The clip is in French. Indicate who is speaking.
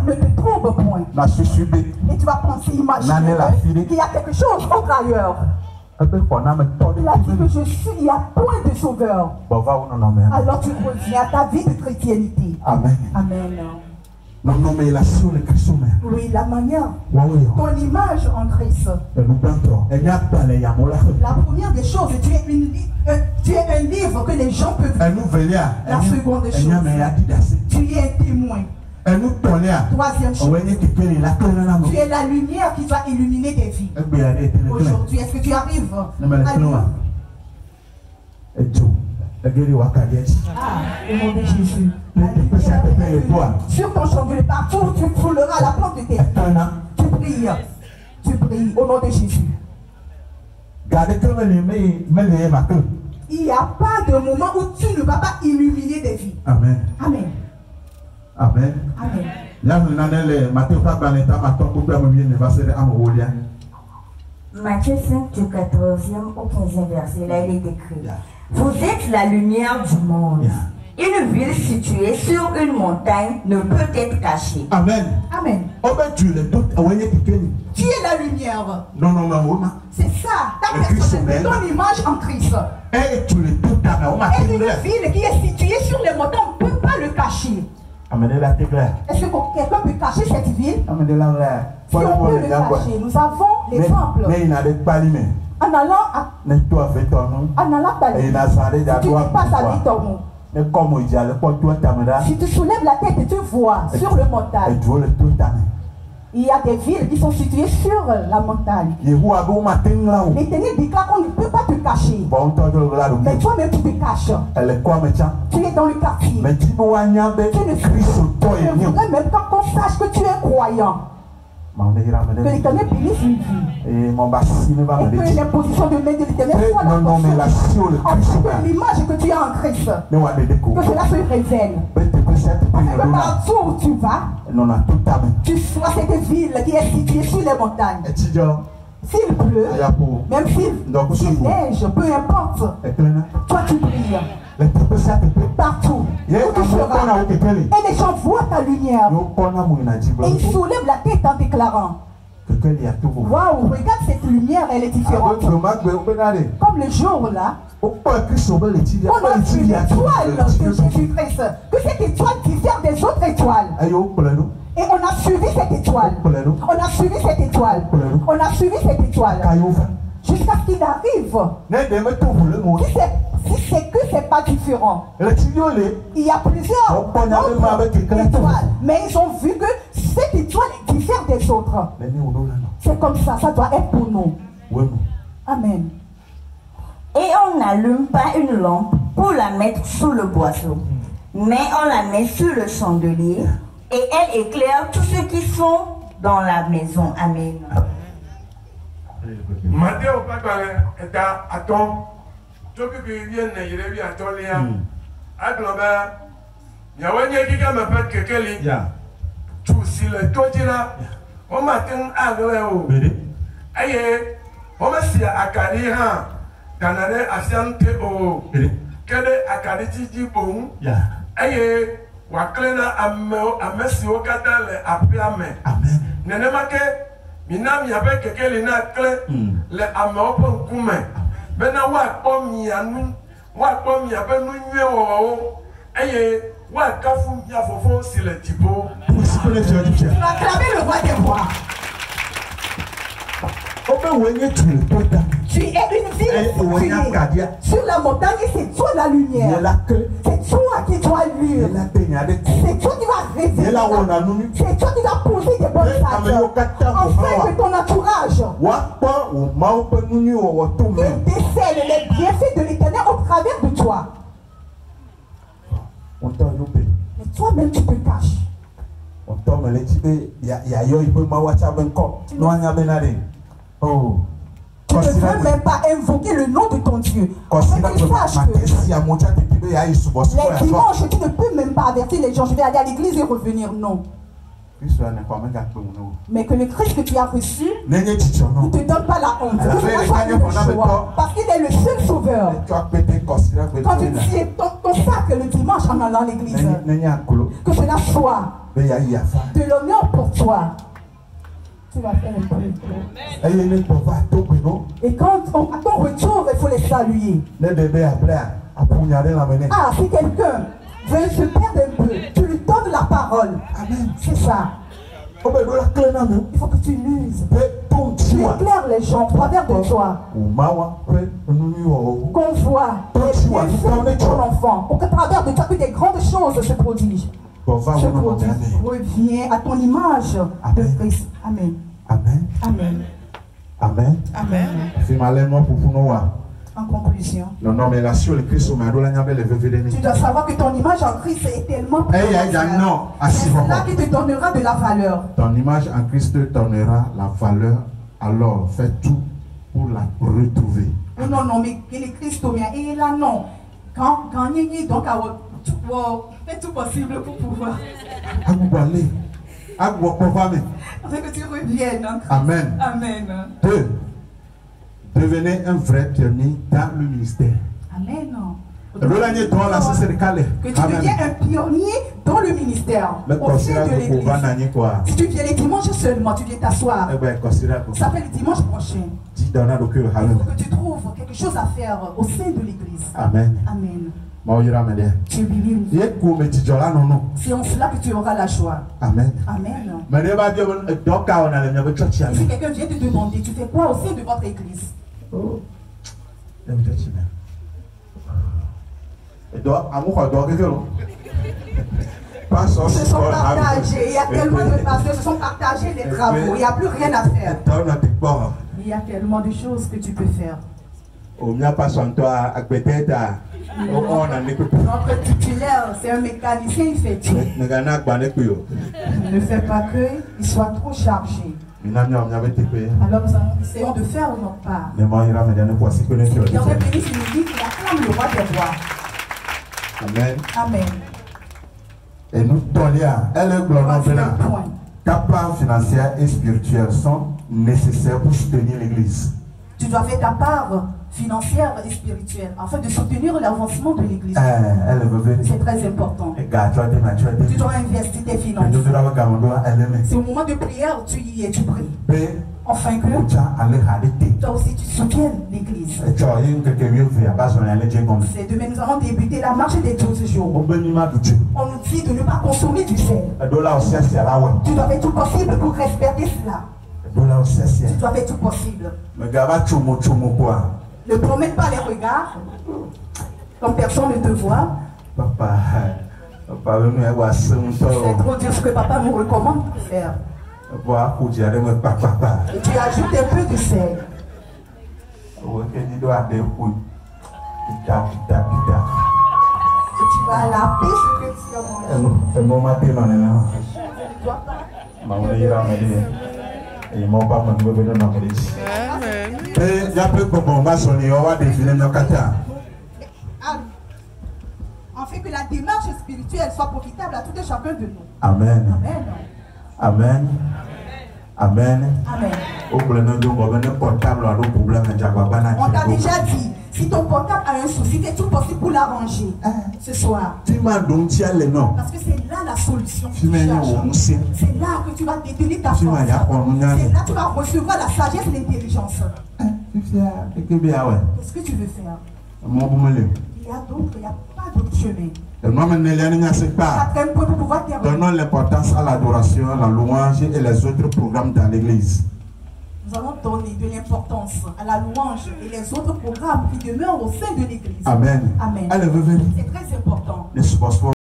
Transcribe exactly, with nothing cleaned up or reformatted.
Speaker 1: ne te trompe point. Et tu vas penser, imaginer qu'il y a quelque chose autre ailleurs. Il a dit que je suis, il y a point de sauveur. Alors tu reviens à ta vie de chrétienté.
Speaker 2: Amen.
Speaker 1: Amen.
Speaker 2: Oui,
Speaker 1: la manière. Ton image en Christ. La première des choses, tu es, une, euh, tu es un livre que les gens peuvent lire. La seconde des choses, tu es un témoin. Troisième chose, tu es la lumière qui va illuminer des vies. Aujourd'hui, est-ce que tu arrives à lire? Ah, au nom de Jésus. Sur ton chandelier, partout, tu fouleras la plante de tes pieds. Tu brilles. Tu brilles au nom de Jésus. Il n'y a pas de moment où tu ne vas pas illuminer des vies.
Speaker 2: Amen.
Speaker 1: Amen.
Speaker 2: Amen.
Speaker 1: Amen.
Speaker 3: Matthieu cinq, du quatorzième au quinzième verset, là il est écrit. Vous êtes la lumière du monde. Yeah. Une ville située sur une montagne ne peut être cachée.
Speaker 2: Amen.
Speaker 1: Amen. Tu es la lumière.
Speaker 2: Non, non, non.
Speaker 1: C'est ça. Ta personne, ton image en Christ.
Speaker 2: Et une
Speaker 1: ville qui est située sur les montagnes, on ne peut pas le cacher. Est-ce que quelqu'un peut cacher cette ville? Si on peut le cacher, nous avons les temples. En allant à en allant à si tu passes à Vitorno, si tu soulèves la tête et tu vois sur le montagne, il y a des villes qui sont situées sur la montagne. L'Éternel déclare qu'on ne peut pas te cacher. Mais toi-même tu te caches. Tu es dans le quartier. Tu ne voudrais même pas qu'on sache que tu es croyant. Que l'Éternel bénisse une vie. Et que l'imposition de main de l'Éternel soit dans ton cœur. Afin que l'image que tu as en Christ, que cela se révèle. Afin que partout où tu vas, tu sois cette ville qui est située sur les montagnes. S'il pleut, même s'il neige, peu importe, toi tu brilles. Partout, où tu seras. Et les gens voient ta lumière. Et ils soulèvent la tête en déclarant: waouh, regarde cette lumière, elle est différente. Comme le jour là, on a vu l'étoile de Jésus-Christ, que cette étoile diffère des autres étoiles. Et on a suivi cette étoile. On a suivi cette étoile. On a suivi cette étoile. Jusqu'à ce qu'il arrive. Si c'est que c'est pas différent. Il y a plusieurs étoiles. Mais ils ont vu que cette étoile diffère des autres. C'est comme ça, ça doit être pour nous. Amen.
Speaker 3: Et on n'allume pas une lampe pour la mettre sous le boisseau, mais on la met sur le chandelier et elle éclaire tous ceux qui sont dans la maison. Amen.
Speaker 4: Matthieu est à ton. Tu peux bien y aller à ton lien. À Global, il y a un qui m'a fait que Kelly. Tu sais le toi là. On m'a dit à l'eau. Aïe, on m'a dit à Kaliha. Canada Asante au Kede Akaditi di bon. Aïe, Waklena Ameo Amesi Okata le Apiame.
Speaker 2: Amen.
Speaker 4: Nenemake, Minam Yabe Kekelina Kle, le Ameo Ponkume. Bena Wakpom Yanu, Wakpom Yabenu Yo, Aye, Wakafu Yafofo, c'est le typo.
Speaker 1: Tu vas acclamer le roi des rois. Tu es une ville située sur la montagne et c'est toi la lumière. C'est toi qui dois lire. C'est toi qui vas révéler. C'est toi qui vas poser des bonnes actes. Afin que ton entourage il décèle les bienfaits de l'Éternel au travers de toi. Mais toi-même tu te caches.
Speaker 2: Oh.
Speaker 1: Tu ne veux même pas invoquer le nom de ton Dieu. Afin qu'il sache que les dimanches, tu ne peux même pas avertir les gens. Je vais aller à l'église et revenir. Non. Mais que le Christ que tu as reçu ne te donne pas la honte. Que cela soit une joie. Parce qu'il est le seul sauveur. Quand tu tiens ton, ton sac le dimanche en allant à l'église, que cela soit de l'honneur pour toi. Tu vas faire un peu. Et quand on, à ton retour, il faut les saluer. Ah, si quelqu'un veut se perdre un peu, tu lui donnes la parole. Amen. C'est ça. Il faut que tu l'uses. Tu éclaires les gens au travers de toi. Qu'on voit les bienfaits de ton enfant. Pour que à travers de toi, que des grandes choses se produisent. Se produisent. Reviens à ton image de Christ. Amen.
Speaker 2: Amen.
Speaker 1: Amen.
Speaker 2: Amen.
Speaker 1: Amen. En conclusion, tu dois savoir que ton image en Christ est tellement précieuse. C'est cela qui te donnera de la valeur.
Speaker 2: Ton image en Christ te donnera la valeur. Alors, fais tout pour la retrouver.
Speaker 1: Non, non, mais il est Christ, et là, non. Quand il y a donc, fais tout possible pour pouvoir. Afin que tu reviennes.
Speaker 2: Amen.
Speaker 1: Amen.
Speaker 2: Deux. Devenez un vrai pionnier dans le ministère.
Speaker 1: Amen.
Speaker 2: Que
Speaker 1: tu deviens un pionnier dans le ministère. Au sein de l'église. Si tu viens les dimanches seulement, tu viens t'asseoir. Ça fait le dimanche prochain. Il faut que tu trouves quelque chose à faire au sein de l'église.
Speaker 2: Amen.
Speaker 1: Amen.
Speaker 2: Tu
Speaker 1: c'est en cela que tu auras la joie.
Speaker 2: Amen.
Speaker 1: Amen. Si quelqu'un vient te demander, tu fais quoi au sein de votre église?
Speaker 2: Oh.
Speaker 1: Se sont partagés. Il y a tellement de pasteurs se sont partagés les travaux. Il n'y a plus rien à faire. Il y a tellement de choses que tu peux faire. Notre titulaire, c'est un mécanicien, il fait tout. Ne fais pas que il soit trop chargé. Alors nous allons essayons de faire notre part. Et en béni, il nous dit qu'il acclame le roi des rois.
Speaker 2: Amen.
Speaker 1: Amen.
Speaker 2: Et nous, Tolia, elle est gloire. Ta part financière et spirituelle sont nécessaires pour soutenir l'église.
Speaker 1: Tu dois faire ta part financière et spirituelle afin de soutenir l'avancement de l'église.
Speaker 2: Eh,
Speaker 1: c'est très important. Tu dois investir tes finances. C'est au moment de prière, tu y es, tu pries. Enfin que toi aussi tu soutiennes l'église. C'est demain nous allons débuter la marche des douze jours. On nous dit de ne pas consommer du sel. Tu dois faire tout possible pour respecter cela. Tu dois faire tout possible. Ne promets pas les regards, comme personne ne te voit.
Speaker 2: Papa, papa,
Speaker 1: c'est trop dire ce que papa nous recommande de faire. Et tu ajoutes un peu de sel. Et tu vas laver ce que tu as mangé.
Speaker 2: Ils m'ont pas demandé de venir dans l'église. Et il y a peu de combats sur les rois des films de Qatar.
Speaker 1: En fait que la démarche spirituelle soit profitable à tout et chacun de nous.
Speaker 2: Amen.
Speaker 1: Amen.
Speaker 2: Amen.
Speaker 1: Amen.
Speaker 2: On
Speaker 1: t'a déjà dit, si ton portable a un souci, fais tout possible pour l'arranger ce soir. Parce que c'est là la solution. C'est là que tu vas détenir ta force. C'est là que tu vas recevoir la sagesse et l'intelligence. Qu'est-ce que tu veux faire? Il y a d'autres, il n'y a pas d'autre chemin.
Speaker 2: Donnons l'importance à l'adoration, la louange et les autres programmes dans l'église.
Speaker 1: Nous allons donner de l'importance à la louange et les autres programmes qui demeurent au sein de l'église.
Speaker 2: Amen.
Speaker 1: Amen.
Speaker 2: Elle veut venir.
Speaker 1: C'est très important.